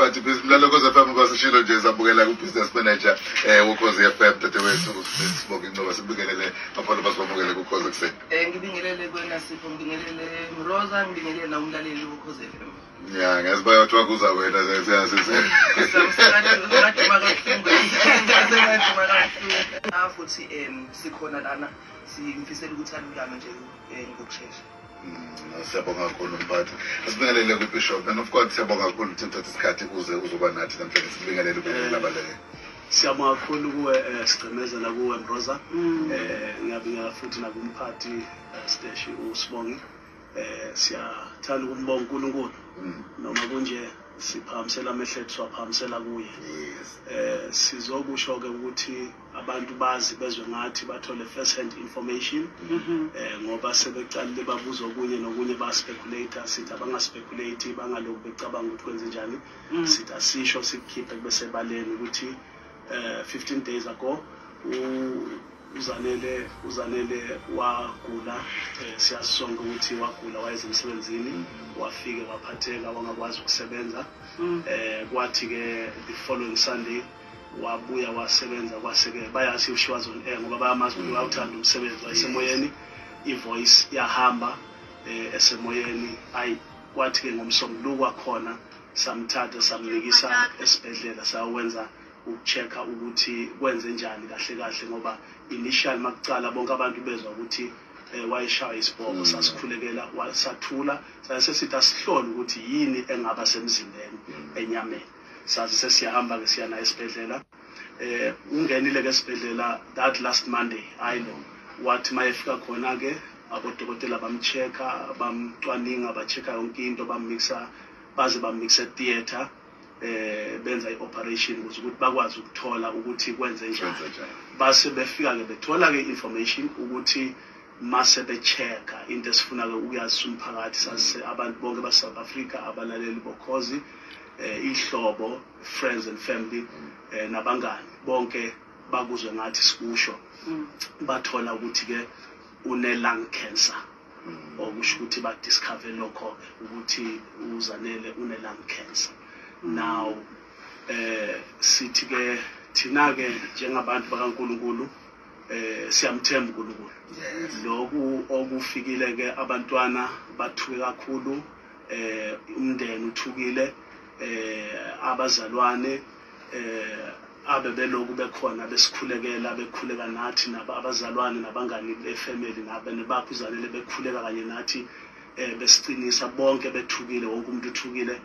but mlalo Ukhozi FM kwasishilo nje sabukela ku business manager Ukhozi FM dadewethu sibonke ngoba sibukelele abantu basibukele ku Ukhozi kuseni. Ngibingelele kwena Sipho, ngibingelele Mroza, ngibingelele na umlaleli Ukhozi FM. Yeah, ngiyazibaya ukuthi wakuza wena futhi sikhona lana simfisela ukuthi alulame nje ngokushesha. Siyabonga kakhulu mphathi. Sibingelele ku Bishop and of course siyabonga kakhulu ukuthi uthathe isikhathi uze uzoba nathi namhlanje sibingelele kubelelabaleke. Siyabonga kakhulu kuwe Sigcemezela kuwe Mroza. Ngiyabinga futhi nakumphathi Steshi uSibongi. Siyathanda ukumbonga uNkulunkulu noma kunje siphamisela amehlethu siwaphamisela kuye. Sizokusho ke ukuthi abantu bazi bezwe ngathi bathole first hand information ngoba sebecalile babuza okunye nokunye ba speculate sithi abangaspekulate bangaloku becabanga ukuthi kwenze njani sithi asisho sikukhiphe bese baleni ukuthi 15 days ago uzanele wagula siyasonga ukuthi wagula wayeze emsebenzini wafike waphatheka wangakwazi ukusebenza kwathi ke the following Sunday wabuya wasebenza kwaseke bayathi ushwazi on air ngoba bayamazi ukuthi awuthanda umsebenzi wayesemoyeni ivoice yahamba esemoyeni kwathi ke ngomsombuluko kwakhona samthatha samnikisa esibhedlela sawenza ukuchecka ukuthi kwenze njani kahle kahle ngoba initial makucala bonke abantu bezwa ukuthi wayeshaya isibhoko sasikhulekela wasathula sasithi asihlole ukuthi yini engaba semzimbeni enyameni sathi sesiyahamba ke siyana esibhedlela ungenile ke esibhedlela that last Monday I know wathi mayefika khona ke abodokotela bamchecka bamcwaninga bachecka yonke into bammixa baze bammixa theater benza ioperation ukuze ukuthi bakwazi ukuthola ukuthi kwenze njani base befika ke bethola ke information ukuthi mase bechecka into esifuna ke ukuyazi umphakathi sase abantu bonke ba South Africa abalaleli bokhozi ihlobo friends and family nabangani bonke bakuzwe ngathi sikusho bathola ukuthi ke une lung cancer okusho ukuthi ba discover lokho ukuthi uzanele une lung cancer. Now sithi ke thina ke njengabantu bakaNkulunkulu siyamthemba uNkulunkulu lokhu okufikile ke abantwana bathuke kakhulu umndeni uthukile abazalwane abebeloku bekhona besikhulekela bekhuleka nathi abazalwane nabangani befamily nabaphuzanele bekhuleka kanye nathi besicinisa bonke bethukile wonke umuntu uthukile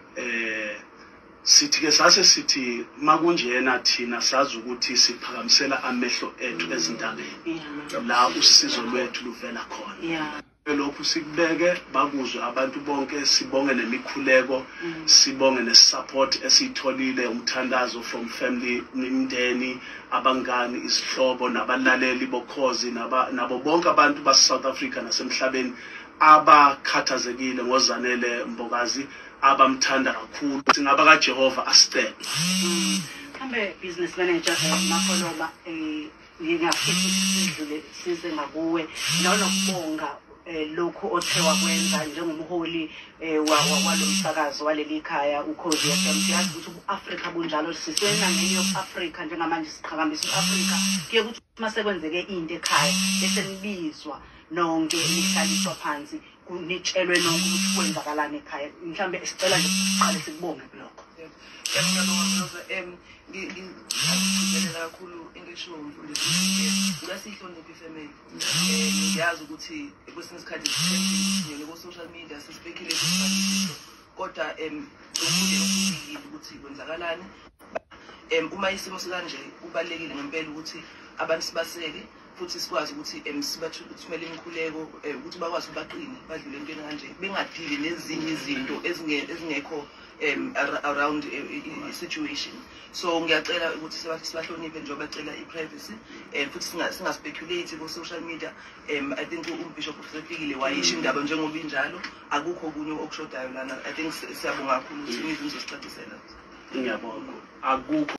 sithi ke sase sithi makunjena thina sazi ukuthi siphakamisela amehlo ethu ezindabeni la usizo lwethu luvela khona lokhu sikubeke bakuzwe abantu bonke sibonge nemikhuleko sibonge nesupport esitholile umthandazo from family imndeni abangani isihlobo nabalaleli bokhozi nabo bonke abantu ba South Africa nasemhlabeni abakhathazekile ngozanele Mbokazi abamthanda kakhulu singaba kaJehova asicela kambe business manager makholoba ngingafisa sidlule size ngakuwe nokubonga lokho othe wakwenza njengomholi walomsakazo waleli khaya Ukhozi FM siyazi ukuthi uAfrica bunjalo siswena ngeyo Africa njengamanje siqhakambisa uAfrica kuye ukuthi masekwenzeke into ekhaya bese nibizwa nonke nihlaliswa phansi kunitshelwe nokuthi kwenzakalana ekhaya mhlambe sicela nje siqale sikubonge lokho ngicela kakhulu engishilo umfundisi ngasihlonipha ifamily ngiyazi ukuthi kwesinye isikhathi sisendlini ku social media sispekulate izinto kodwa umuntu ukuthi kwenzakalani uma isimo sikanje kubalekile ngempela ukuthi abantu sibaseke futhi sikwazi ukuthi sibathumele imikhuleko ukuthi bakwazi ubaqine badlule entweni kanje bengadili nezinye izinto ezingekho around situation. So ngiyacela ukuthi sibahloniphe njengoba bacela iprivacy futhi singaspekulate ku social media. I think uBishop uFekile wayisho indaba njengoba injalo akukho okunye okushodayo lana. I think siyabonga kakhulu ukuthi nizozicachisela. Ngiyabonga akukho